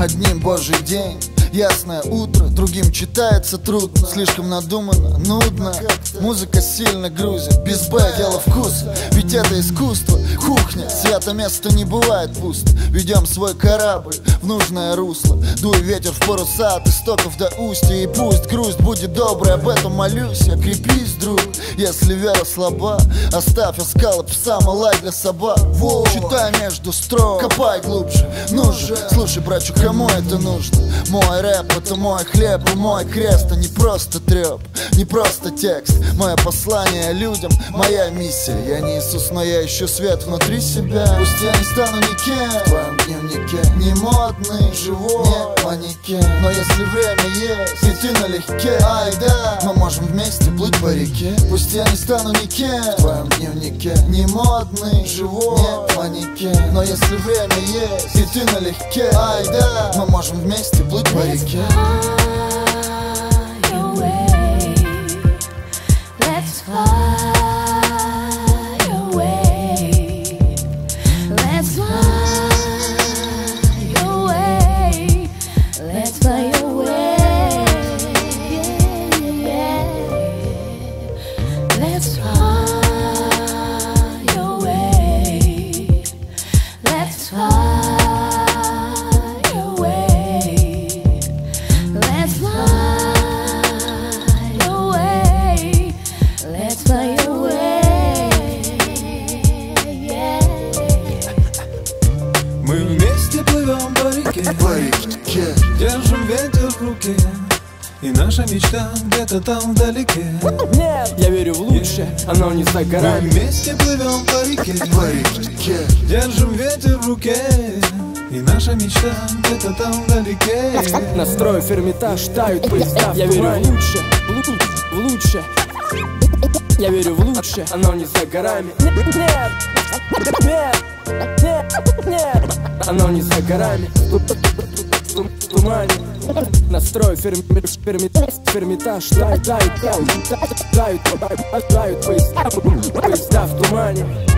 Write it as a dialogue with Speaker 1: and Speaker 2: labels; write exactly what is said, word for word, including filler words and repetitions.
Speaker 1: одним божий день. Ясное утро, другим читается трудно. Слишком надуманно, нудно. Музыка сильно грузит, без Б дело вкуса. Ведь это искусство, кухня. Свято место не бывает пусто. Ведем свой корабль в нужное русло. Дуй ветер в паруса от истоков до устья. И пусть грусть будет доброй, об этом молюсь я. Крепись, друг, если вера слаба. Оставь оскалы псам, а лай для собак. Воу. Читай между строк, копай глубже. Ну же, слушай, братчик, кому это нужно? Мой рэп — это мой хлеб и мой крест, а не просто трёп, не просто текст. Мое послание людям, моя миссия. Я не Иисус, но я ищу свет внутри себя. Пусть я не стану никем в твоем дневнике, не модный, живой, не манекен. Но если время есть, и ты налегке, ай да, мы можем вместе плыть по реке. Пусть я не стану никем в твоем дневнике, не модный, живой, не манекен. Но если время есть, и ты налегке, ай да, мы можем вместе плыть по реке.
Speaker 2: Let's fly away. Let's fly away. Let's fly away. Let's fly away. Let's fly away. Let's fly away. Let's fly away.
Speaker 3: Мы вместе плывем по реке,
Speaker 1: По реке.
Speaker 3: держим ветер в руке, и наша мечта где-то там вдалеке.
Speaker 4: Нет, я верю в лучшее, оно не за
Speaker 3: Мы
Speaker 4: горами.
Speaker 3: вместе плывем по реке,
Speaker 1: По реке.
Speaker 3: держим ветер в руке, и наша мечта где-то там вдалеке.
Speaker 4: Настрою Эрмитаж, тают поезда. Я верю в лучшее, в лу- в лучшее. Я верю в лучшее, оно не за горами. Нет, нет, нет, нет, нет, оно не за горами. В тумане. Настрою Эрмитаж, Эрмитаж, тают, тают, тают, тают, тают поезда в тумане.